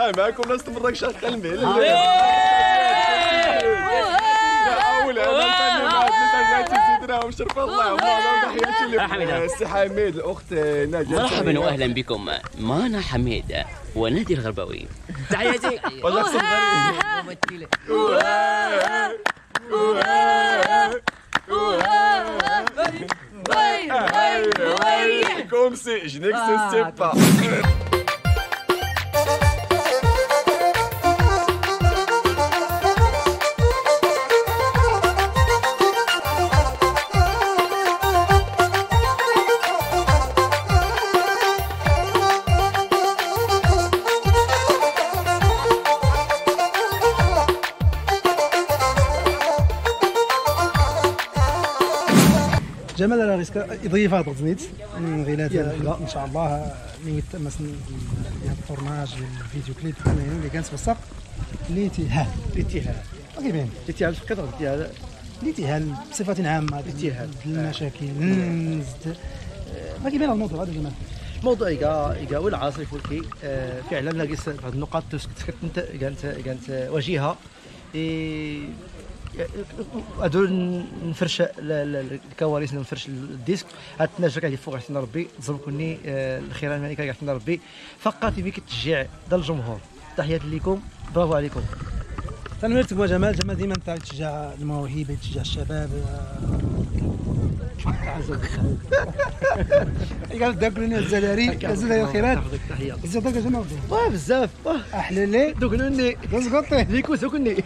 معكم ناس تبرك شغال مهل وشرف الله وتحياتي السي حميد الاخت ناجي. مرحبا واهلا بكم، معنا حميد ونادي الغرباوي. تحياتي. Comme c'est, je n'existe pas. جمال راه يضيف هذا الزنيت غيلات ان شاء الله نيت مثلا التورناج الفيديو كليب اللي كانت بصح الاتهام كيبان الاتهام في القطر ديال الاتهام بصفه عامه الاتهام المشاكل ما كيبان الموضوع هذا جمال. الموضوع يقا ولا عاصي فولكي فعلا ناقص بعض النقاط كنت كانت واجهه ادول نفرش الكواليس نفرش الديسك هاد التناجه كاع فوق عطينا ربي تزمكوني الخير الملكه عطينا ربي فقط بك التشجيع ديال الجمهور. تحياتي لكم، برافو عليكم. تنمرتكم جمال ديما انت تشجع المواهب تشجع الشباب. قال داكلوني الزلاري الزلاري الخيرات زيدك يا جماعه بزاف احلى لي دوكنوني كنسقطي ليكو سكني.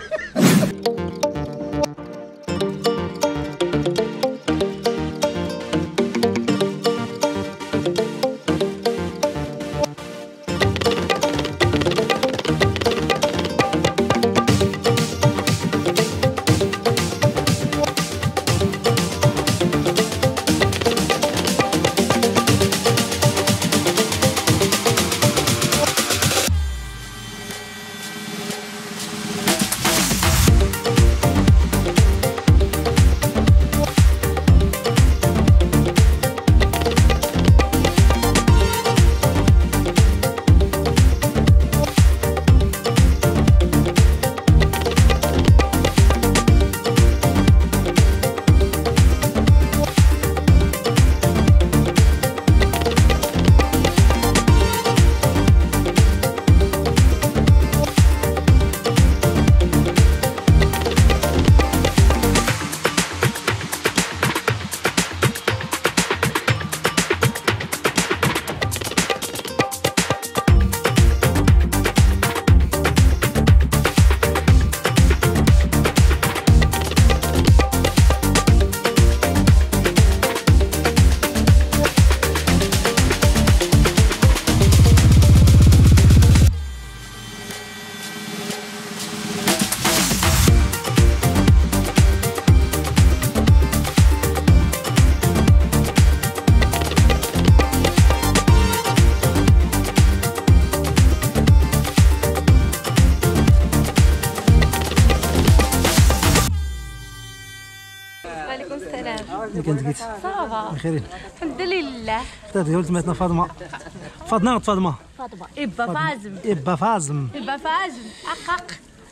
وعليكم السلام. كنت قلت صافا بخير الحمد لله. هذه ولدتنا فاطمه فاطمه فاطمه إبا فازم أقق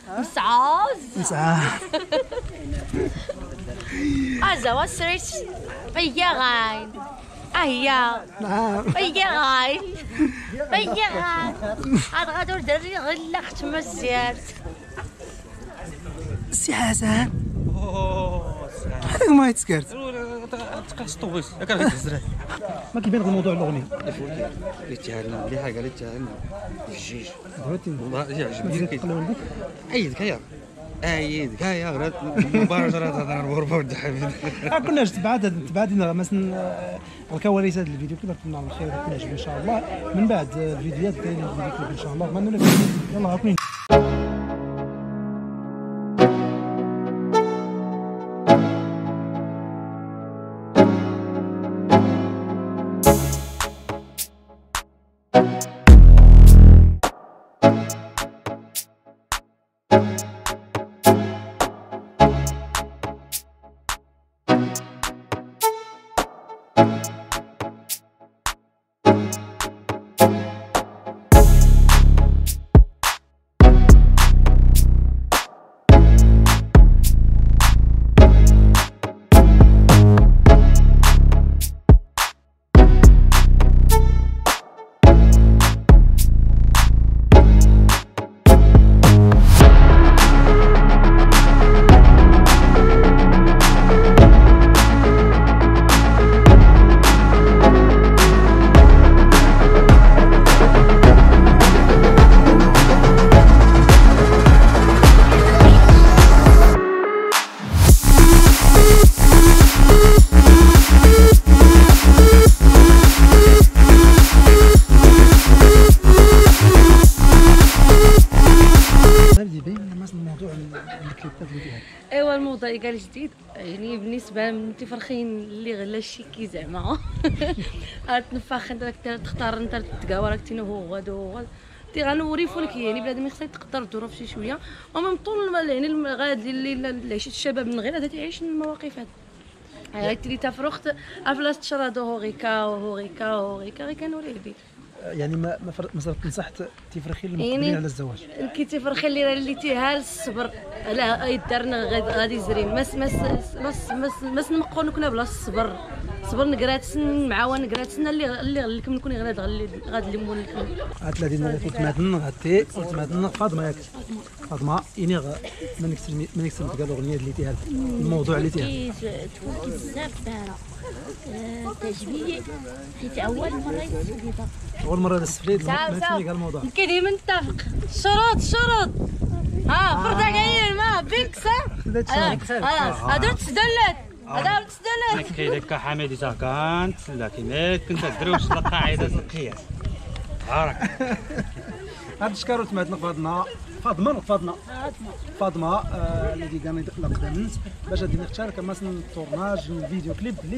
نسعى أزا وسريت فيا غاين أهيا فيا غاين هاد غادور دري غير اخت مزيان السي حسن هذاك ما يتسكرت تقصطوش كان غير الزرع ما كيبان غير موضوع الاغنيه اللي تهنا اللي حاجه اللي تهنا الجيج والله يعجبني عيدك هيا غير مباشره تهضر الغربه ود حبيبي كنا تبعدنا مثلا الكواليس هذا الفيديو كذا كنا على خير كل ان شاء الله من بعد الفيديوهات دايرين الفيديو ان شاء الله ما نقول لك يلاه هاكم بدي يبين مثلا الموضوع الكليبات اللي فيها. ايوا الموضوع اللي قال جديد يعني بالنسبه من تفرخين اللي غلا شيكي زعما تنفخ انت تختار انت تقاوى راك تينو هو غادو غنوريفو لك يعني بنادم خصك تقدر تدور في شي شويه ومن طول يعني غادي اللي عيشت الشباب من غير غادي تعيش المواقف هاد تري تفرخت افلاس تشرادو هوريكا غير كنوريه ليك يعني ما تنصح تفرخي المقبلين على الزواج كي تفرخي اللي تيها الصبر لا يدارنا غادي زرين مس نبقاو نكونوا بلا الصبر صبر نقراتسن معاون نقراتسن اللي كم نكون غادي نلمو لكم هاد الذين تمادن غادي تمادن فاطمه ياك فاطمه يعني من يكسر تقال الاغنيه اللي تيها الموضوع اللي تيها تفوت بزاف دارا تجميع حيت اول مره السفليت ما تسمي قال الموضوع كي ديما نتفق شروط فردا كاين ما بيكسا هادو تسدلات هذا تسدلات كيدك حميدي كانت لكن كنت دروش القاعده القياس عارك هاد الشكار تمادنا فاطمه اللي كان لقدام باش غادي نختار مثلا التورناج الفيديو كليب اللي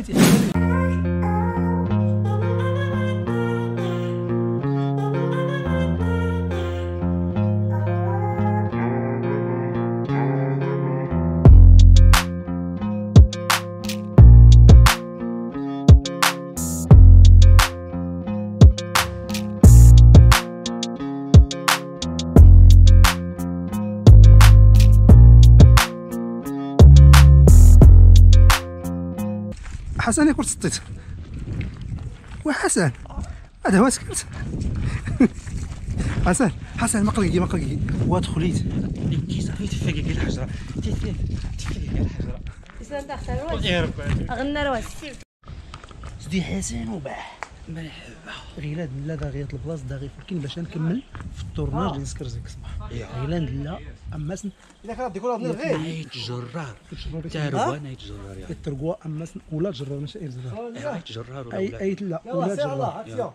حسن يكون سطيت وحسن هذا هو سكت حسن مقلقي وادخليت كي صافي تفكي كاع الحجره تفكي كاع الحجره غنى رواس سيدي حسن وباح غيلاد لا دا غيط البلاص دا غير كاين باش نكمل في التورناج اللي نسكر زيك الصباح غيلاد لا اما الا كان ديكور هذا غير نايت جرار تاروى نايت جرار يعني الترقوه اما ولا جرار ماشي غير جرار نايت جرار ولا اي لا ولا جرار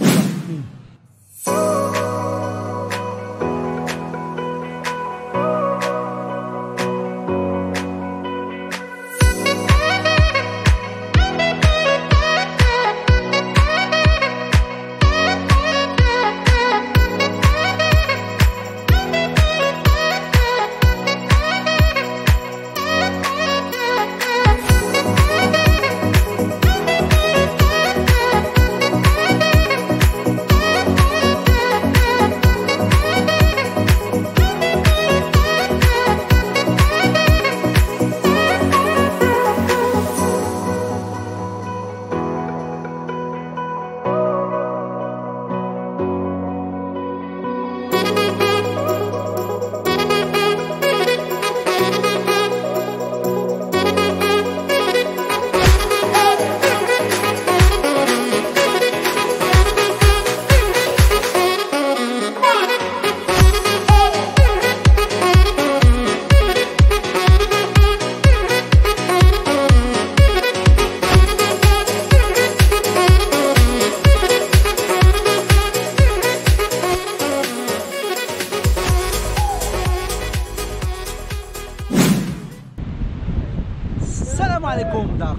السلام عليكم داغا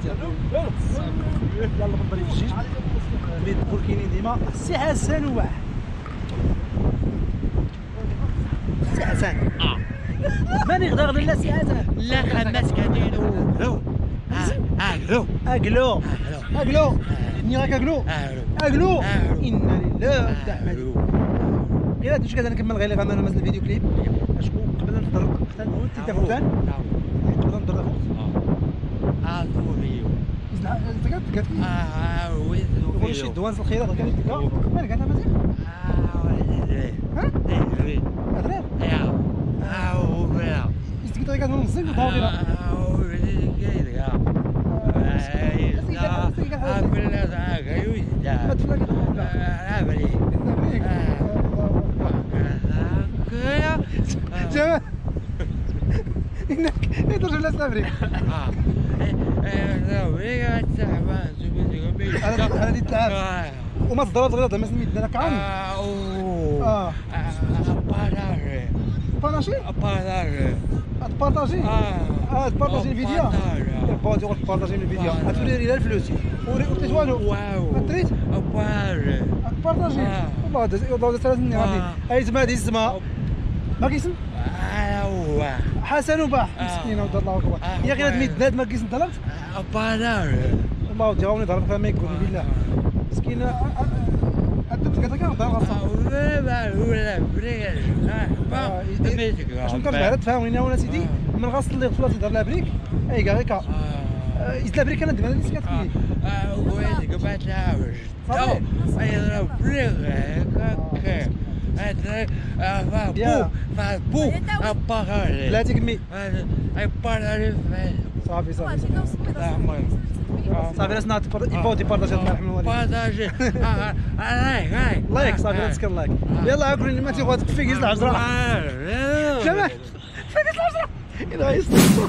يلا بالضري في الجيج بيت بوركيني ديما السي حسن وباح السي حسن ماني غدا لا سي حسن لا خماس كادينو اقلو ني راك اقلو انا لله تعمل غير هادشي كذا نكمل غير غنعمل مثلا الفيديو كليب اشكون قبل نهضر حتى انت فوتان قبل نهضر وين شي دوان الخيرات كانت تلقى مالك انت مزيان ادري استقيت كان نصيب طاوله جمال انك ترجع للسفري هذه تلعب وما ضربت غير ما سميت لك عام ماشي تبارطاجي تبارطاجي الفيديو با تقول تبارطاجي الفيديو غتولي لي الفلوس وريت والو ما تريد تبارطاجي والله ثلاثني غادي اي زعما هذه الزما ما كيسم حسن وباح مسكينه ودار الله اكبر يا غير هاد ميدناد ما كيسم ضربت والله ودي غاوني ضرب فيها ما يقول بالله مسكينه عندك كذا كنهضر شنو كنهضر تفاهميني وانا سيدي من غاص اللي غفلات يدير لها بريك اي كاع غير يدير لها بريك انا دابا اللي كتقول بلاتي كمي صافي صافي الناس يبغوا يبارطاجيو الله يرحم الوالدين لايك صافي تسكر لايك يلا عاكلني ما تيبغى تكفيك يزل العجره جمال فيك العجره الى يستر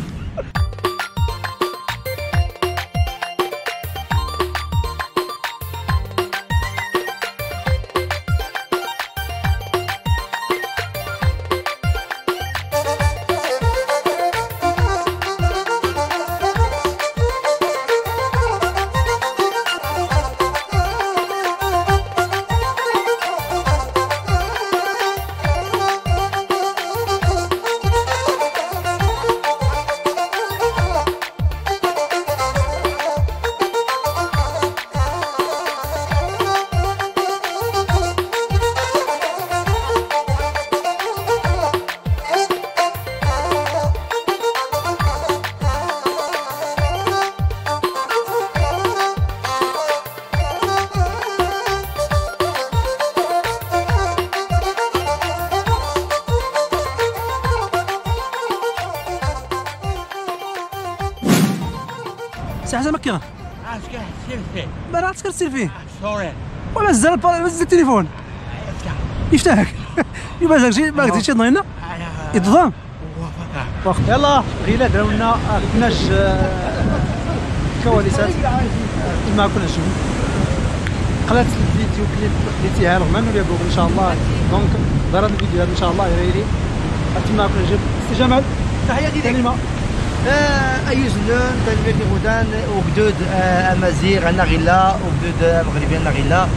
سي حسن مكينه ما راه تسير فيه ولا زال التليفون يفتحك يبقى شي ما قلتي شي ضينا يتضام يلا غيلا دراو لنا كناش كواليسات ما كناش قلات الفيديو كليب اللي تيها الغمان ولا بوغ ان شاء الله دونك دار هذا الفيديو هذا ان شاء الله يريلي تما كنا نجيب سي جمال تحياتي كلمه اي زلون تنميرتي غدان وجدود امازيغ عندنا غلا وجدود مغربيين عندنا غلا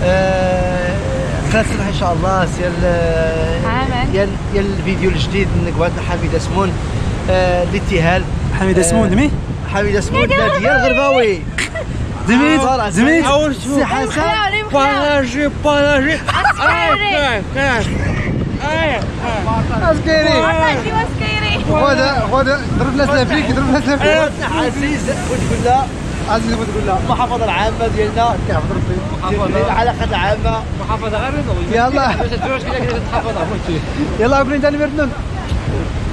خلاص ان شاء الله ديال الفيديو الجديد نقعد حميده سمون الاتهال حميده سمون دمي حميده سمون ديال الغرباوي زميت سي حسن بالاجي اسكيري غدا ضرب ناس لافريك عزيز وتقول لها المحافظه العامه ديالنا كيحفظ ربي العلاقات العامه محافظه غير يلا يلا عقلي انت اللي